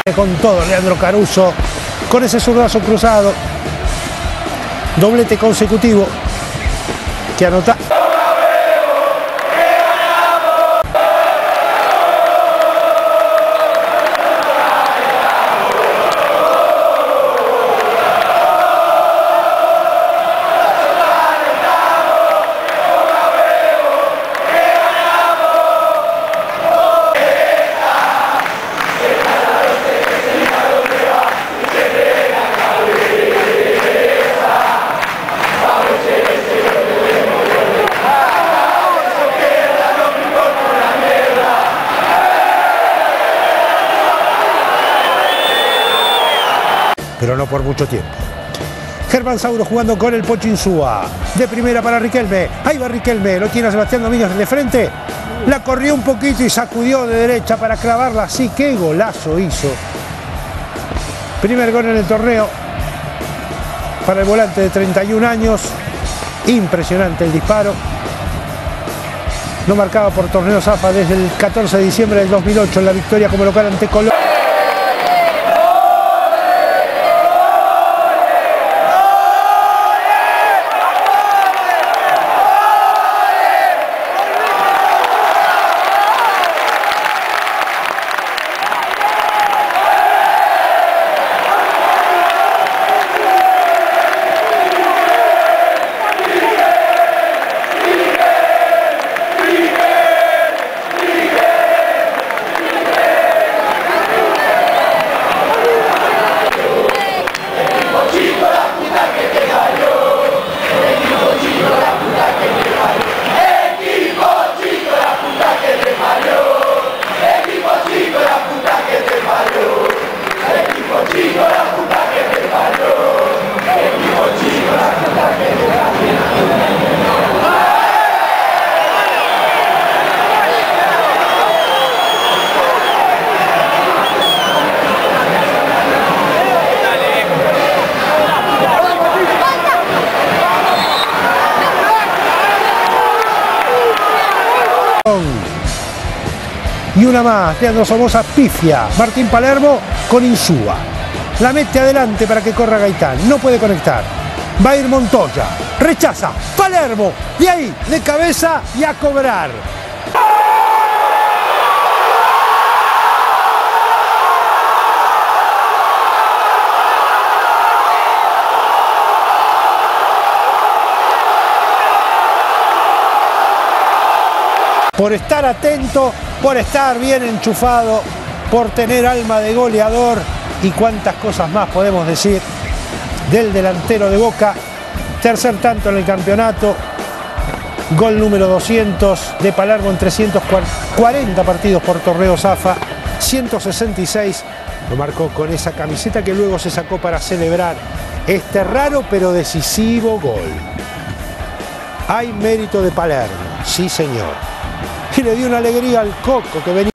Con todo, Leandro Caruso, con ese zurdazo cruzado, doblete consecutivo que anota. Pero no por mucho tiempo. Germán Sauro jugando con el Pocho Insúa. De primera para Riquelme. Ahí va Riquelme. Lo tiene a Sebastián Domínguez de frente. La corrió un poquito y sacudió de derecha para clavarla. Así que golazo hizo. Primer gol en el torneo para el volante de 31 años. Impresionante el disparo. No marcaba por Torneos AFA desde el 14 de diciembre del 2008 en la victoria como local ante Colón. Y una más, Leandro Somoza pifia. Martín Palermo con Insúa. La mete adelante para que corra Gaitán. No puede conectar. Va a ir Montoya. Rechaza. Palermo. De ahí, de cabeza y a cobrar. Por estar atento, por estar bien enchufado, por tener alma de goleador y cuántas cosas más podemos decir del delantero de Boca. Tercer tanto en el campeonato, gol número 200 de Palermo en 340 partidos por Torneos AFA, 166 lo marcó con esa camiseta que luego se sacó para celebrar este raro pero decisivo gol. Hay mérito de Palermo, sí señor. Y le dio una alegría al Coco que venía.